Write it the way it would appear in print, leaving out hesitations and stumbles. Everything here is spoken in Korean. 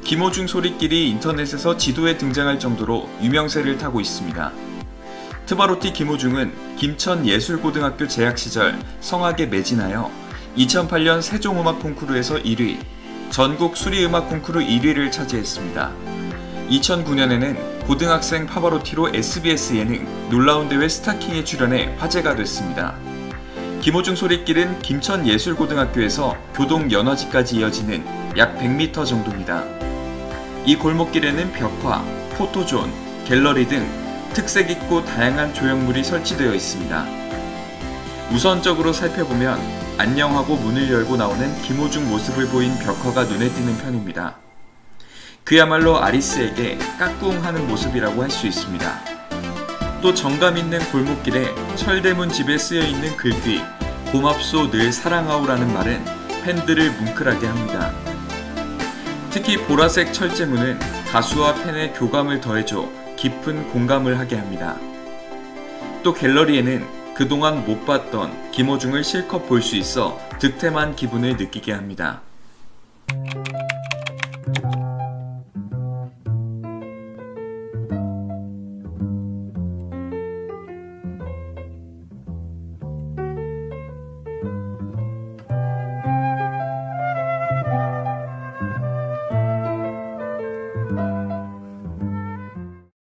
김호중 소리길이 인터넷에서 지도에 등장할 정도로 유명세를 타고 있습니다. 트바로티 김호중은 김천예술고등학교 재학 시절 성악에 매진하여 2008년 세종음악 콩쿠르에서 1위, 전국 수리음악 콩쿠르 1위를 차지했습니다. 2009년에는 고등학생 파바로티로 SBS 예능 놀라운 대회 스타킹에 출연해 화제가 됐습니다. 김호중 소리길은 김천예술고등학교에서 교동연화지까지 이어지는 약 100m 정도입니다. 이 골목길에는 벽화, 포토존, 갤러리 등 특색 있고 다양한 조형물이 설치되어 있습니다. 우선적으로 살펴보면 안녕하고 문을 열고 나오는 김호중 모습을 보인 벽화가 눈에 띄는 편입니다. 그야말로 아리스에게 까꿍하는 모습이라고 할 수 있습니다. 또 정감 있는 골목길에 철대문 집에 쓰여있는 글 뒤 고맙소 늘 사랑하오라는 말은 팬들을 뭉클하게 합니다. 특히 보라색 철제문은 가수와 팬의 교감을 더해줘 깊은 공감을 하게 합니다. 또 갤러리에는 그동안 못 봤던 김호중을 실컷 볼 수 있어 득템한 기분을 느끼게 합니다.